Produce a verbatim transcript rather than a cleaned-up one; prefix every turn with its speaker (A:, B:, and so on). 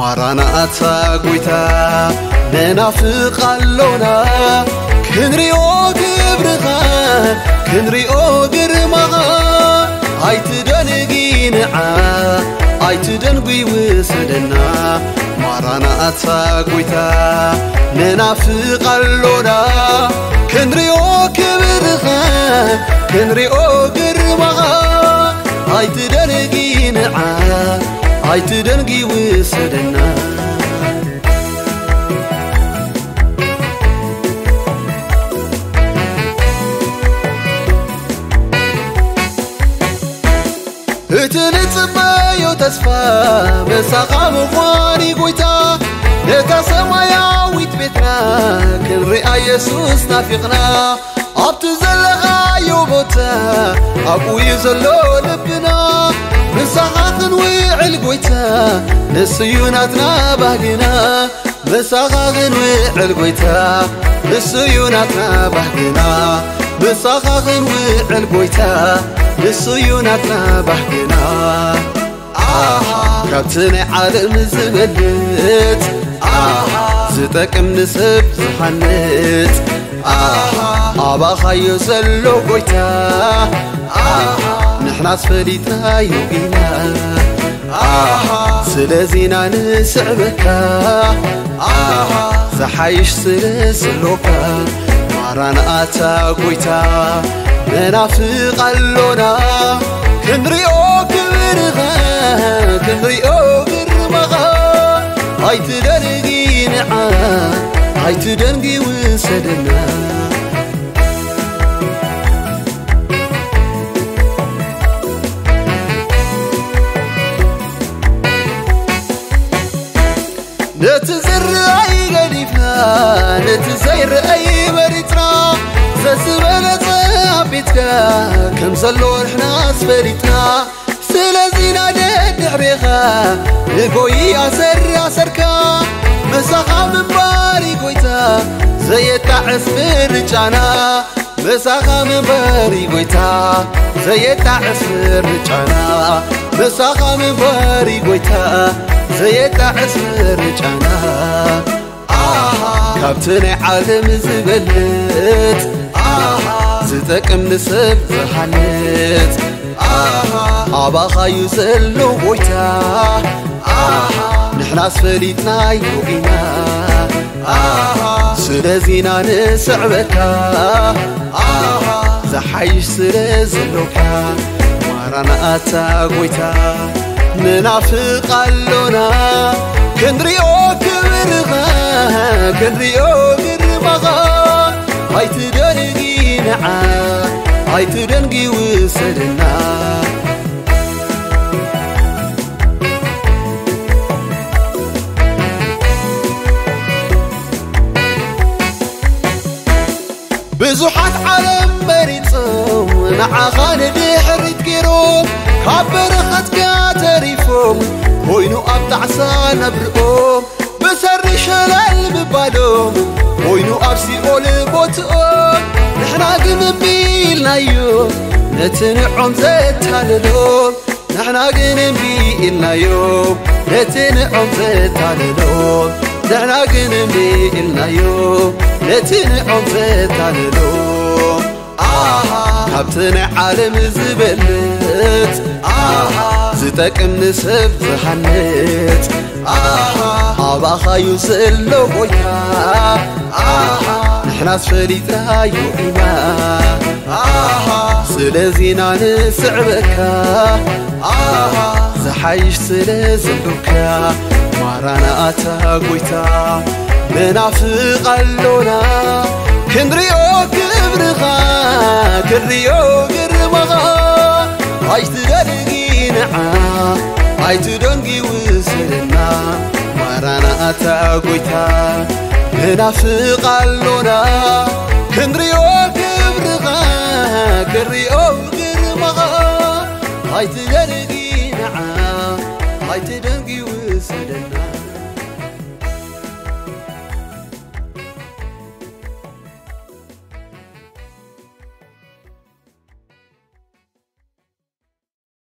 A: ማራናታ ጎይታ ነናፍቅ አሎና ክንሪኦ ግብርኻ ክንሪኦ ግርማኻ ኣይትደንጊንዓ ኣይትደንጊ ውሰደና ማራናታ ጎይታ ነናፍቅ አሎና ክንሪኦ ግብርኻ ክንሪኦ ግርማኻ ኣይትደንጊንዓ ኣይትደንጊ ውሰደና እትንጽበዮ ተስፋ በሳኻ ምዃኒ ጎይታ ነታ ሰማያዊት ቤትና ክንሪኣ ኢየሱስ ናፊቕና ኣብቲ ዘለኻዮ ቦታ ኣብኡ እዩ ዘሎ ልብና ምሳኻ ክንውዕል ጎይታ ንስዩ ናትና ባህግና ምሳኻ ክንውዕል ጎይታ ንስዩ ናትና ባህግና ምሳኻ ክንውዕል ጎይታ ንስዩ ናትና ባህግና ካብቲ ናይ ዓለም ዝበልጥ ዝጠቅም ንሰብ ዝሓንጽ ኣባኻዮ ዘሎ ጎይታ ንሕናስ ፈሊጥናዮ ኢና ስለዚና ንስዕበካ ዝሓይሽ ስለ ዘሎካ ማራናታ ጎይታ ነናፍቅ አሎና ክንሪኦ ክብርኻ ክንሪኦ ግርማኻ ኣይትደንጊንዓ ኣይትደንጊ ውሰደና ነቲ ዝረአይ ገዲፍና ነቲ ዘይረአይ መሪፅና ዘስበለፀ ኣቤትካ ከም ዘሎ ንሕና ኣስፈሊጥና ስለዚና ደድሕሪኻ ንጎይ ኣሰር ኣሰርካ ምሳኻ ምንባሪ ጎይታ ዘየጣዕስ ምርጫና ምሳኻ ምንባሪ ጎይታ ዘየጣዕስ ምርጫና ምሳኻ ምንባሪ ጎይታ ዘየጣዕስ ምርጫና ካብቲ ናይ ዓለም ዝበልጥ ዝጠቅም ንሰብ ዝሓንጽ ኣባኻዩ ዘሎ ጎይታ ንሕናስ ፈሊጥናዮ ኢና ስለዚና ንስዕበካ ዝሓይሽ ስለ ዘሎካ ማራናታ ጎይታ ንናፍቅ አሎና ክንሪኦ ክብርኻ ክንሪኦ ግርማኻ ኣይትደንጊንዓ ኣይትደንጊ ውሰደና ብዙሓት ዓለም መሪፆም ንዓኻ ንድሕሪት ገይሮም ካብ በረኸትካ ተሪፎም ኮይኑ ኣብ ጣዕሳ ነብርኦም ብሰሪ ሸለል ምባሎም ኮይኑ ኣብ ሲኦል ቦትኦም ንሕና ግን እምቢ ኢልናዮ ነቲ ንዖም ዘታለሎም ንሕና ግን እምቢ ኢልናዮ ነቲ ንዖም ዘታለሎም ንሕና ግን እምቢ ኢልናዮ ነቲ ንዖም ዘታለሎም ካብቲ ናይ ዓለም ዝበልጥ ዝጠቅም ንሰብ ዝሓንጽ ኣባኻዩ ዘሎ ጎይታ ንሕናስ ፈሊጥናዮ ኢና ስለዚና ንስዕበካ ዝሓይሽ ስለ ዘሎካ ማራናታ ጎይታ ነናፍቅ አሎና ክንሪኦ ክብርኻ ክንሪኦ ግርማኻ ኣይትደንጊንዓ ኣይትደንጊ ውሰደና ማራናታ ጎይታ ነናፍቅ አሎና ክንሪኦ ክብርኻ ክንሪኦ ግርማኻ ኣይትደንጊንዓ ኣይትደ